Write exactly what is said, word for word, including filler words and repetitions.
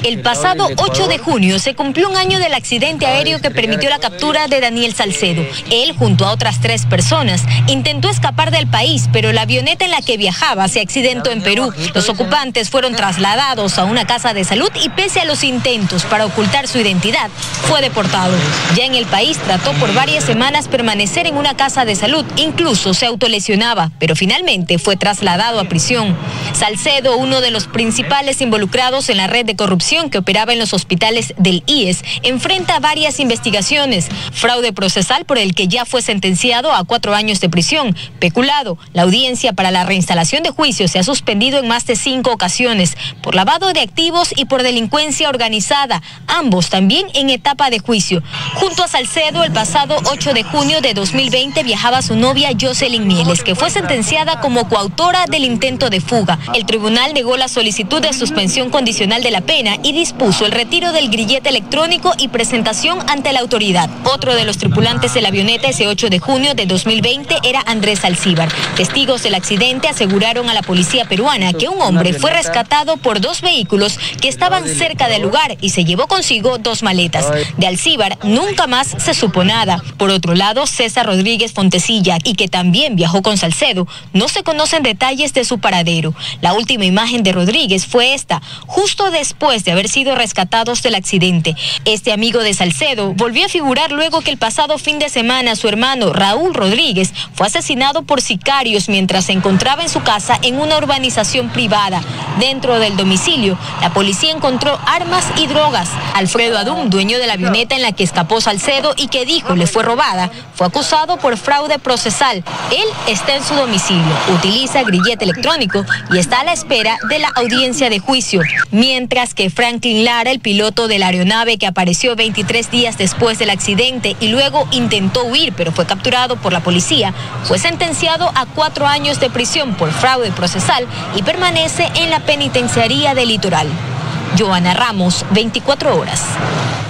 El pasado ocho de junio se cumplió un año del accidente aéreo que permitió la captura de Daniel Salcedo. Él, junto a otras tres personas, intentó escapar del país, pero la avioneta en la que viajaba se accidentó en Perú. Los ocupantes fueron trasladados a una casa de salud y, pese a los intentos para ocultar su identidad, fue deportado. Ya en el país trató por varias semanas permanecer en una casa de salud, incluso se autolesionaba, pero finalmente fue trasladado a prisión. Salcedo, uno de los principales involucrados en la red de corrupción que operaba en los hospitales del I E S, enfrenta varias investigaciones: fraude procesal, por el que ya fue sentenciado a cuatro años de prisión; peculado, la audiencia para la reinstalación de juicio se ha suspendido en más de cinco ocasiones; por lavado de activos y por delincuencia organizada, ambos también en etapa de juicio. Junto a Salcedo, el pasado ocho de junio de dos mil veinte viajaba su novia Jocelyn Mieles, que fue sentenciada como coautora del intento de fuga. El tribunal negó la solicitud de suspensión condicional de la pena y dispuso el retiro del grillete electrónico y presentación ante la autoridad. Otro de los tripulantes de la avioneta ese ocho de junio de dos mil veinte era Andrés Alcíbar. Testigos del accidente aseguraron a la policía peruana que un hombre fue rescatado por dos vehículos que estaban cerca del lugar y se llevó consigo dos maletas. De Alcíbar nunca más se supo nada. Por otro lado, César Rodríguez Fontecilla, y que también viajó con Salcedo, no se conocen detalles de su paradero. La última imagen de Rodríguez fue esta, justo después de haber sido rescatados del accidente. Este amigo de Salcedo volvió a figurar luego que el pasado fin de semana su hermano Raúl Rodríguez fue asesinado por sicarios mientras se encontraba en su casa en una urbanización privada. Dentro del domicilio, la policía encontró armas y drogas. Alfredo Adum, dueño de la avioneta en la que escapó Salcedo y que dijo le fue robada, fue acusado por fraude procesal. Él está en su domicilio, utiliza grillete electrónico y está a la espera de la audiencia de juicio. Mientras que Franklin Lara, el piloto de la aeronave que apareció veintitrés días después del accidente y luego intentó huir pero fue capturado por la policía, fue sentenciado a cuatro años de prisión por fraude procesal y permanece en la penitenciaría del Litoral. Joana Ramos, veinticuatro horas.